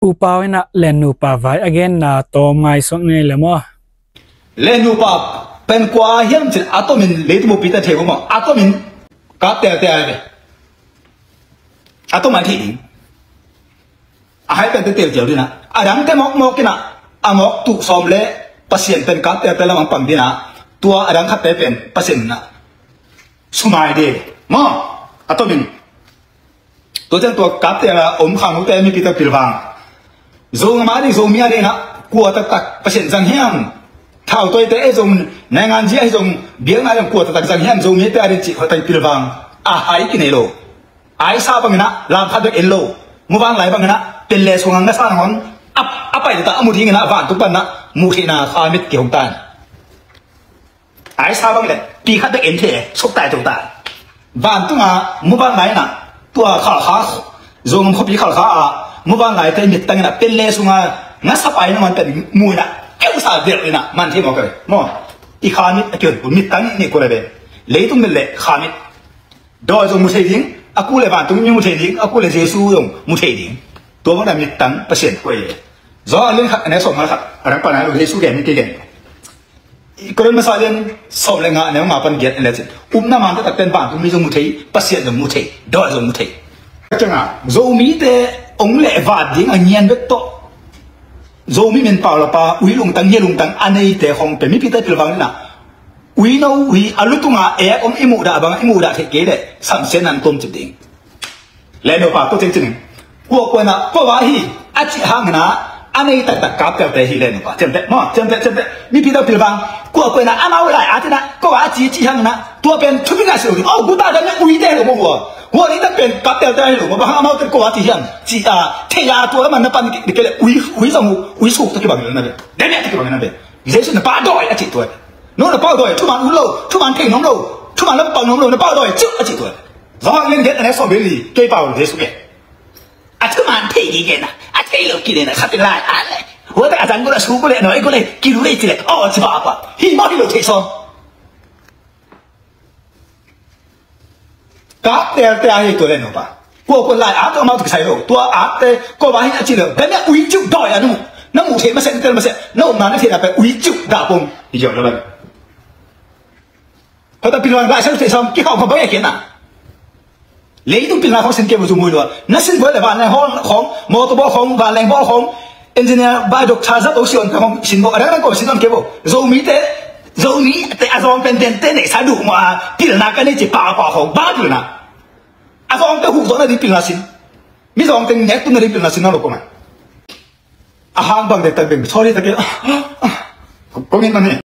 upa na len upa vai again na to mai song ne lemo len upa pen kwa hiam chin atomin le tu pita thego mo atomin ka te be atom mai thi a hai pen te jeu dina arang te mok kina amok tu som le pasien pen ka te la mang pam dina tua arang khat te pen pasien na sumai de mo atomin tôi chân tôi cáp thì là ống khang ống tay mi kita pilvang dùng mà đi dùng mía đi na của tắc tắc phát hiện rằng hiểm thảo tôi tới dùng này ngàn gì dùng biếng này dùng của tắc tắc rằng hiểm dùng mía tay đi chỉ phải tay pilvang à ai cái này lô ai sao bằng na làm phát được elo mua vang lại bằng na tiền lệ xuống ngang sang hòn áp phải ta mua thì na vạn tụ bận na mua thì na khai mít kiểu tan ai sao bằng này đi khát được ấn thế xúc tài tụ ta vạn tụ mà mua vang lại na tua khảo khá dùng không bị khảo khá à mua vàng lại tay nhiệt tăng là bên lê xuống à ngắt sắp ấy nó mà tận mùi nè kéo xả việc này nè man thêm một cái mò đi khá mít kiểu của mít tăng này của này lấy tung bên lệ khá mít đòi dùng một thể tiếng aku lại bạn tung như một thể tiếng aku lại Giêsu dùng một thể tiếng tôi vẫn là mít tăng bác sĩ quay do lên khắc này sống mà khắc ở đằng này Giêsu kèm cái kèm cái mà sao lên sống lại ngã nếu mà phân biệt là gì na man tất tên bạn tung dùng một thể bác sĩ dùng một thể đòi dùng một thể chẳng à dầu mỹ thế ông lệ vạt tiếng anh nhiên biết to dầu mỹ miền bảo là pa uy lùng tăng nhiên lùng tăng anh ấy thế không phải mỹ Peter Pilvang là uy đâu uy à lúc tung à ông imu đã bằng imu đã thế kế đấy sẵn sén ăn tôm chụp tiếng lên đâu pa tôi chân chân cuộc quen à có vài hi à chị hàng na anh ấy tại cáp theo thế hi lên đâu pa chân thế mỹ Peter Pilvang cuộc quen à anh ao lại à thế na có vài chị hàng na tua bên chụp cái gì rồi oh ta đang uy thế rồi mua我你那边搞掉掉了，我把他们跟国外一样，太阳多了嘛，那把你给为什么为数都给绑人那边，那边都给绑人那边，这是那八道一起多，弄那八道出满五楼，出满天龙楼，出满那绑龙楼那八道就一起多，然后人家来说别里给包这数的，啊出满天一个呢，啊天楼给的呢，他的来啊来，我大家过来数过来，哪一个来记录来起来，哦七八八，一毛一路推上。các tè hay tuổi này nó bà của lại áp cho mau thực sai rồi tua áp tè có vài nhà chỉ được cái này uy chịu đòi à nó ngủ thế mà sẽ nó mà nó thì là phải uy chịu đào bông thì hiểu rồi họ ta bình luận lại sao thể xong cái họ không có ý kiến à lấy tung bình luận không xin kêu vào dùng mùi luôn nó xin với lại bạn này không mô tô bó không và lành bó không engineer bài độc thà rất ấu xion không xin bộ ở đó có xin kêu vào dầu mỹ thế dầu mỹ tại azong bên tên này sai đủ mà bình luận cái này chỉ bảo không ba bình luận azong cái hụt đó là đi bình luận xin mi zong tên nhét tung là đi bình luận xin nó đâu có mà hàng bằng để tận bình sorry ta kêu có nghe này